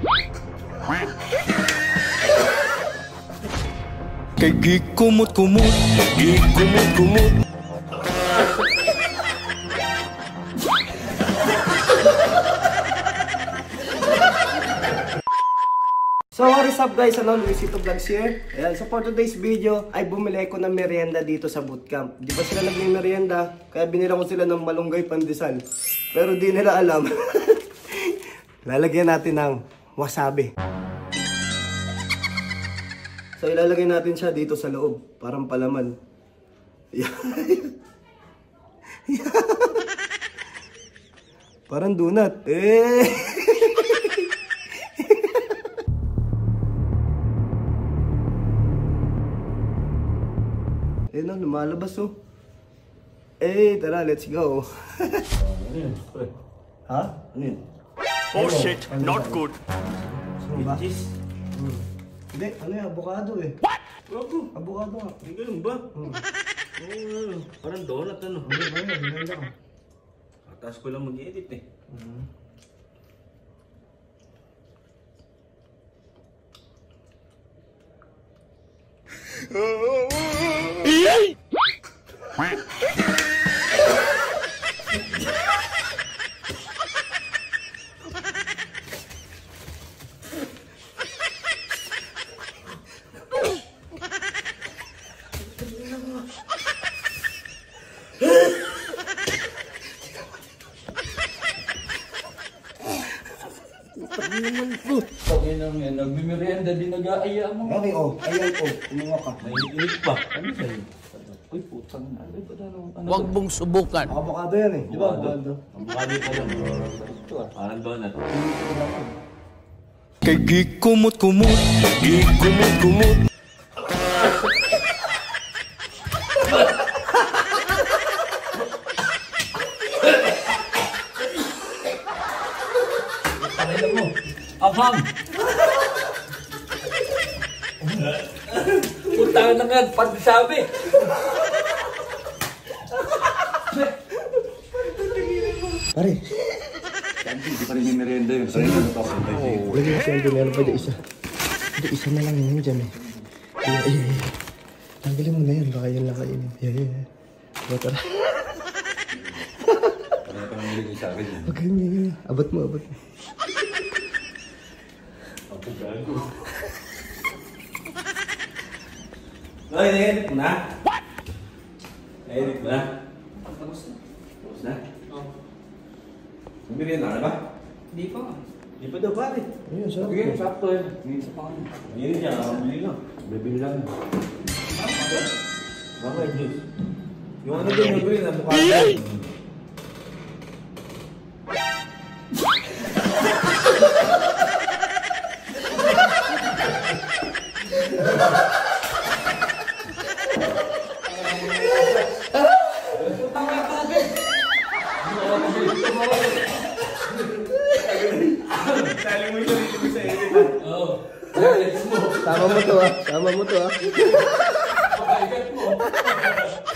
Kay gikumot-kumot, gikumot-kumot. So what is up guys, Luisito Vlogs here. Ayan, so for today's video ay bumili ko ng merienda dito sa bootcamp. Di pa sila nagme-merienda, kaya binila ko sila ng malunggay pandesal. Pero di nila alam. Lalagyan natin ng wasabi. So ilalagay natin siya dito sa loob, parang palaman. Parang donut. Na, lumalabas oh. Tara, let's go. Ano yun? Ha? Ano yun? Oh shit, not good. Ano ba? Hindi, ano yung avocado eh. What? Avocado nga. Hindi ganun ba? Parang donut ano. Hindi ba yun? Hindi lang. Atas ko lang mag-edit eh. Nagmimerienda din nag-aaya mo. Okay, oh. Ayan oh. Kumuha ka. Naiinit pa. Ano sa'yo? Uy, putang na. Huwag mong subukan. Avocado yan eh. Di ba? Avocado. Avocado pa lang. Parang donut. Kay gikumot-kumot, gikumot-kumot. Pakailan mo. Abang! Puntahan na nga, pagsabi. Pare. Hindi pa rin yung merienda yun. Sarili mo ito. Lagi kasi ang dinero pa dyan isa. Hindi, isa na lang yun dyan eh. Tanggalin mo na yan. Baka yan lang kainin. Tara. Ano ka nang nilagay sa akin yun? Huwag ganyan. Abot mo, abot mo. Ako gago. Ay, naedit mo na? What? Naedit mo na? Tapos na. Tapos na? Oo. Merienda na ba? Hindi pa. Hindi pa daw pare. Ayun, sarap. Sige, sakto eh. Minsan pa kami. Hindi niya, bili lang. Bibili lang. Bakit juice? Yung ano din yung green, ang mukha ko. Sali mo yung sarili mo sa edit. Oo. Sama mo to ah. Sama mo to ah. Pagkaigat mo.